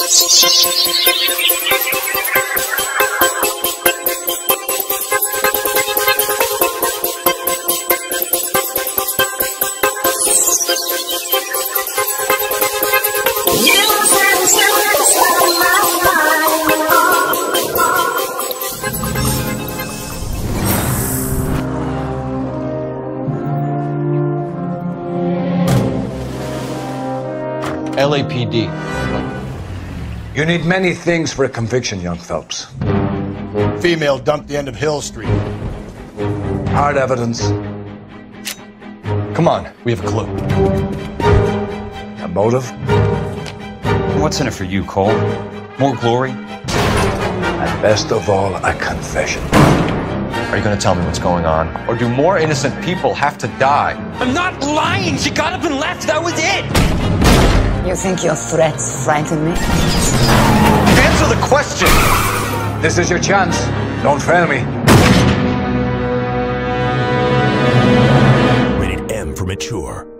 LAPD. You need many things for a conviction, young Phelps. Female dumped the end of Hill Street. Hard evidence. Come on, we have a clue. A motive? What's in it for you, Cole? More glory? And best of all, a confession. Are you going to tell me what's going on? Or do more innocent people have to die? I'm not lying! She got up and left, that was it! You think your threats frighten me? Answer the question! This is your chance. Don't fail me. Rated M for mature.